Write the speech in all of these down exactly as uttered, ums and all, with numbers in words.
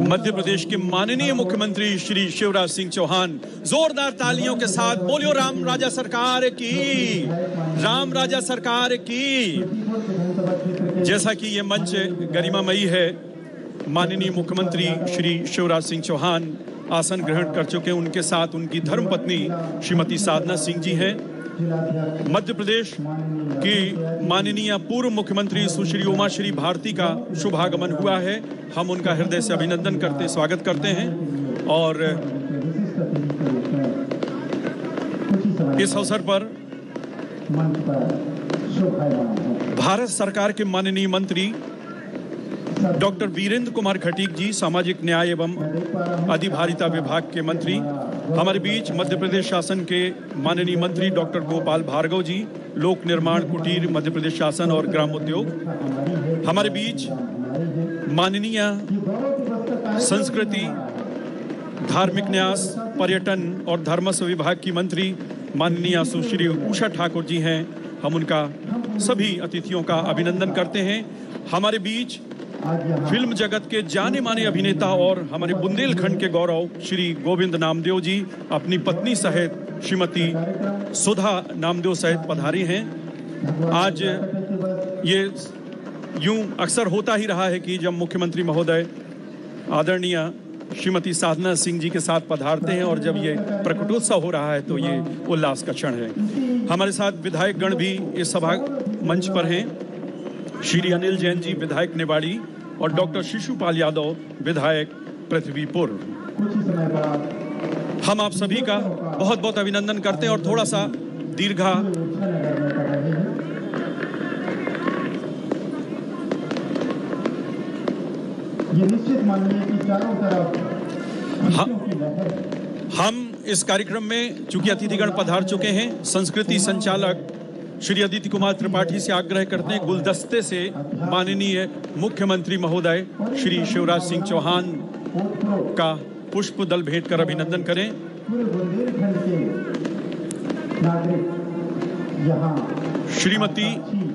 मध्य प्रदेश के माननीय मुख्यमंत्री श्री शिवराज सिंह चौहान जोरदार तालियों के साथ बोलियो राम राजा सरकार की, राम राजा सरकार की। जैसा कि ये मंच गरिमामयी है, माननीय मुख्यमंत्री श्री शिवराज सिंह चौहान आसन ग्रहण कर चुके हैं। उनके साथ उनकी धर्मपत्नी श्रीमती साधना सिंह जी हैं। मध्य प्रदेश की माननीय पूर्व मुख्यमंत्री सुश्री उमा श्री भारती का शुभागमन हुआ है। हम उनका हृदय से अभिनंदन करते स्वागत करते हैं और इस अवसर पर भारत सरकार के माननीय मंत्री डॉक्टर वीरेंद्र कुमार खटीक जी, सामाजिक न्याय एवं अधिकारिता विभाग के मंत्री, हमारे बीच मध्य प्रदेश शासन के माननीय मंत्री डॉक्टर गोपाल भार्गव जी, लोक निर्माण, कुटीर, मध्य प्रदेश शासन और ग्राम उद्योग, हमारे बीच माननीय संस्कृति, धार्मिक न्यास, पर्यटन और धर्मस्व विभाग की मंत्री माननीय सुश्री उषा ठाकुर जी हैं। हम उनका सभी अतिथियों का अभिनंदन करते हैं। हमारे बीच फिल्म जगत के जाने माने अभिनेता और हमारे बुंदेलखंड के गौरव श्री गोविंद नामदेव जी अपनी पत्नी सहित श्रीमती सुधा नामदेव सहित पधारे हैं। आज ये यूं अक्सर होता ही रहा है कि जब मुख्यमंत्री महोदय आदरणीय श्रीमती साधना सिंह जी के साथ पधारते हैं और जब ये प्रकटोत्सव हो रहा है तो ये उल्लास का क्षण है। हमारे साथ विधायक गण भी इस सभा मंच पर हैं। श्री अनिल जैन जी, विधायक निवाड़ी, और डॉक्टर शिशुपाल यादव, विधायक पृथ्वीपुर। हम आप सभी का बहुत बहुत अभिनंदन करते हैं और थोड़ा सा दीर्घा ये निश्चित मानिए कि चारों तरफ हम, हम इस कार्यक्रम में चूंकि अतिथिगण पधार चुके हैं, संस्कृति संचालक श्री अदिति कुमार त्रिपाठी से आग्रह करते हैं गुलदस्ते से माननीय मुख्यमंत्री महोदय श्री शिवराज सिंह चौहान का पुष्प दल भेंट कर अभिनंदन करें। श्रीमती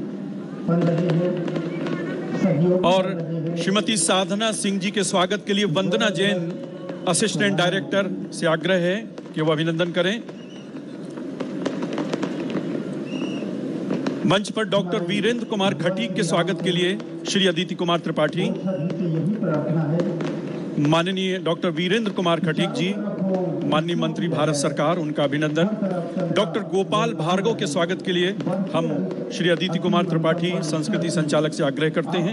और श्रीमती साधना सिंह जी के स्वागत के लिए वंदना जैन असिस्टेंट डायरेक्टर से आग्रह है कि वो अभिनंदन करें। मंच पर डॉक्टर वीरेंद्र कुमार खटीक के स्वागत के लिए श्री अदिति कुमार त्रिपाठी, माननीय डॉक्टर वीरेंद्र कुमार खटीक जी, माननीय मंत्री भारत सरकार, उनका अभिनंदन। डॉक्टर गोपाल भार्गव के स्वागत के लिए हम श्री अदिति कुमार त्रिपाठी, संस्कृति संचालक से आग्रह करते हैं।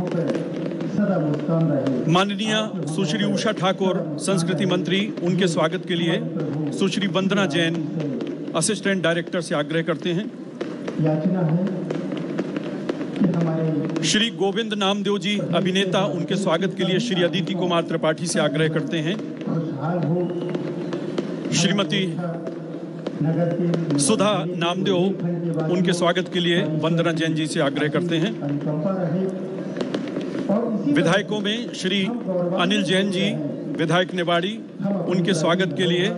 माननीय सुश्री उषा ठाकुर, संस्कृति मंत्री, उनके स्वागत के लिए सुश्री वंदना जैन असिस्टेंट डायरेक्टर से आग्रह करते हैं। याचना है कि हमारे श्री गोविंद नामदेव जी, अभिनेता, उनके स्वागत के लिए श्री अदिति कुमार त्रिपाठी से आग्रह करते हैं। श्रीमती सुधा नामदेव, उनके स्वागत के लिए वंदना जैन जी से आग्रह करते हैं। विधायकों में श्री अनिल जैन जी, विधायक निवाड़ी, उनके स्वागत के लिए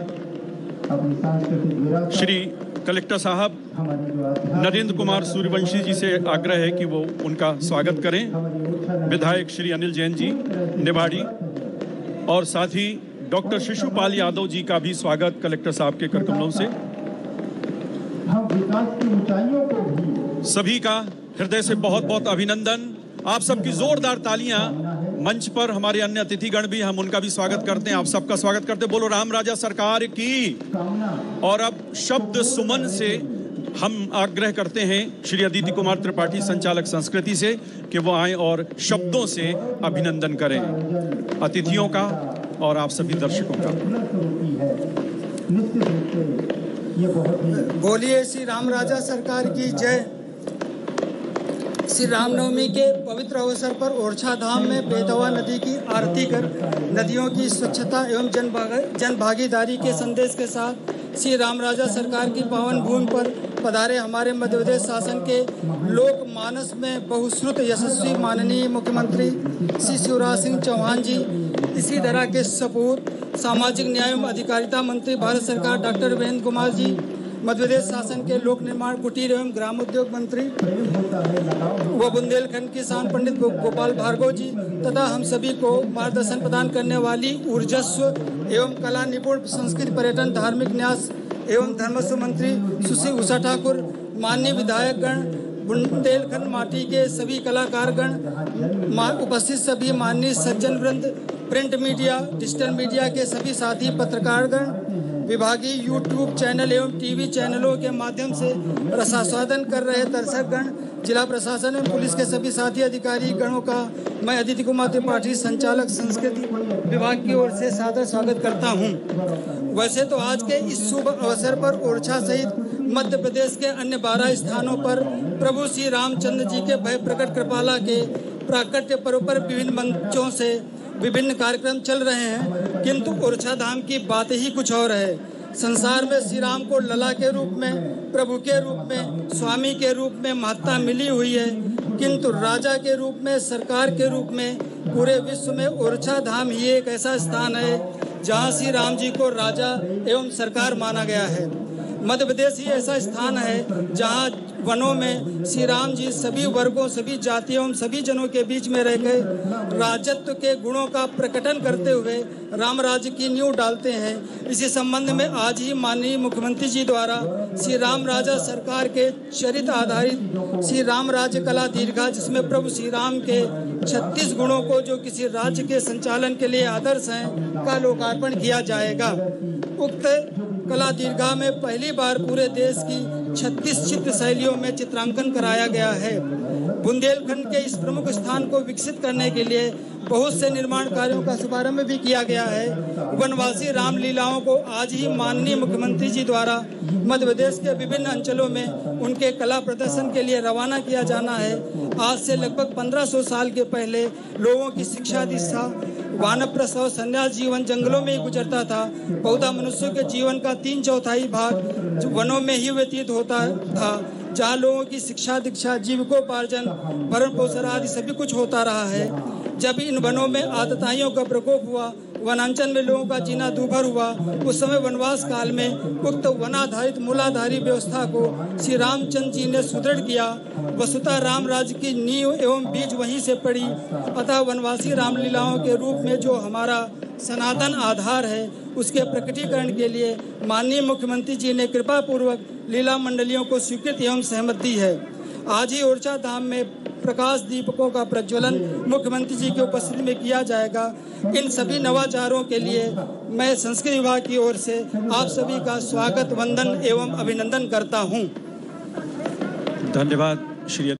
श्री कलेक्टर साहब नरेंद्र कुमार सूर्यवंशी जी से आग्रह है कि वो उनका स्वागत करें। विधायक श्री अनिल जैन जी निवाड़ी, और साथ ही डॉक्टर शिशुपाल यादव जी का भी स्वागत कलेक्टर साहब के करकमलों से। हम विकास की ऊंचाइयों को भी सभी का हृदय से बहुत बहुत अभिनंदन। आप सबकी जोरदार तालियां। मंच पर हमारे अन्य अतिथिगण भी, हम उनका भी स्वागत करते हैं। आप सबका स्वागत करते हैं। बोलो राम राजा सरकार की। और अब शब्द सुमन से हम आग्रह करते हैं श्री अदिति कुमार त्रिपाठी, संचालक संस्कृति से, कि वो आए और शब्दों से अभिनंदन करें अतिथियों का और आप सभी दर्शकों का। बोलिए श्री राम राजा सरकार की जय। श्री रामनवमी के पवित्र अवसर पर ओरछा धाम में बेतवा नदी की आरती कर नदियों की स्वच्छता एवं जन जन भागीदारी के संदेश के साथ श्री राम राजा सरकार की पावन भूमि पर पधारे हमारे मध्य प्रदेश शासन के लोक मानस में बहुश्रुत यशस्वी माननीय मुख्यमंत्री श्री शिवराज सिंह चौहान जी, इसी तरह के सपूत सामाजिक न्याय एवं अधिकारिता मंत्री भारत सरकार डॉक्टर वीरेंद्र कुमार जी, मध्य प्रदेश शासन के लोक निर्माण, कुटीर एवं ग्रामोद्योग मंत्री व बुंदेलखंड किसान पंडित गोपाल भार्गव जी तथा हम सभी को मार्गदर्शन प्रदान करने वाली ऊर्जस्व एवं कला निपुण, संस्कृति, पर्यटन, धार्मिक न्यास एवं धर्मस्व मंत्री सुश्री उषा ठाकुर, माननीय विधायकगण, बुंदेलखंड माटी के सभी कलाकारगण, उपस्थित सभी माननीय सज्जन वृंद, प्रिंट मीडिया, डिजिटल मीडिया के सभी साथी पत्रकारगण, विभागीय यूट्यूब चैनल एवं टीवी चैनलों के माध्यम से रसास्वादन कर रहे दर्शकगण, जिला प्रशासन एवं पुलिस के सभी साथी अधिकारी गणों का मैं अदिति कुमार त्रिपाठी, संचालक संस्कृति विभाग की ओर से सादर स्वागत करता हूं। वैसे तो आज के इस शुभ अवसर पर ओरछा सहित मध्य प्रदेश के अन्य बारह स्थानों पर प्रभु श्री रामचंद्र जी के भय प्रकट कृपाला के प्राकट्य पर्व पर विभिन्न मंचों से विभिन्न कार्यक्रम चल रहे हैं, किंतु ओरछा धाम की बात ही कुछ और है। संसार में श्री राम को लला के रूप में, प्रभु के रूप में, स्वामी के रूप में महत्ता मिली हुई है, किंतु राजा के रूप में, सरकार के रूप में पूरे विश्व में ओरछा धाम ही एक ऐसा स्थान है जहां श्री राम जी को राजा एवं सरकार माना गया है। मध्य प्रदेश ही ऐसा स्थान है जहां वनों में श्री राम जी सभी वर्गों, सभी जातियों, सभी जनों के बीच में रहकर राजत्व के गुणों का प्रकटन करते हुए राम राज्य की नींव डालते हैं। इसी संबंध में आज ही माननीय मुख्यमंत्री जी द्वारा श्री राम राजा सरकार के चरित्र आधारित श्री राम राज्य कला दीर्घा, जिसमें प्रभु श्री राम के छत्तीस गुणों को जो किसी राज्य के संचालन के लिए आदर्श हैं, का लोकार्पण किया जाएगा। उक्त कला दीर्घा में पहली बार पूरे देश की छत्तीस चित्र शैलियों में चित्रांकन कराया गया है। बुंदेलखंड के इस प्रमुख स्थान को विकसित करने के लिए बहुत से निर्माण कार्यों का शुभारंभ भी किया गया है। वनवासी रामलीलाओं को आज ही माननीय मुख्यमंत्री जी द्वारा मध्य प्रदेश के विभिन्न अंचलों में उनके कला प्रदर्शन के लिए रवाना किया जाना है। आज से लगभग पंद्रह सौ साल के पहले लोगों की शिक्षा दिशा वानप्रस्थ और संन्यास जीवन जंगलों में ही गुजरता था। बहुधा मनुष्यों के जीवन का तीन चौथाई भाग वनों में ही व्यतीत होता था, जहाँ लोगों की शिक्षा दीक्षा, जीविकोपार्जन, भरण पोषण आदि सभी कुछ होता रहा है। जब इन वनों में आतताइयों का प्रकोप हुआ, वनांचल में लोगों का जीना दूभर हुआ, उस समय वनवास काल में उक्त वनाधारित मूलाधारी व्यवस्था को श्री रामचंद्र जी ने सुदृढ़ किया। वसुता राम राज्य की नींव एवं बीज वहीं से पड़ी। अतः वनवासी रामलीलाओं के रूप में जो हमारा सनातन आधार है, उसके प्रकटीकरण के लिए माननीय मुख्यमंत्री जी ने कृपा पूर्वक लीला मंडलियों को स्वीकृति एवं सहमति दी है। आज ही ओरछा धाम में प्रकाश दीपकों का प्रज्वलन मुख्यमंत्री जी की उपस्थिति में किया जाएगा। इन सभी नवाचारों के लिए मैं संस्कृति विभाग की ओर से आप सभी का स्वागत, वंदन एवं अभिनंदन करता हूं। धन्यवाद श्री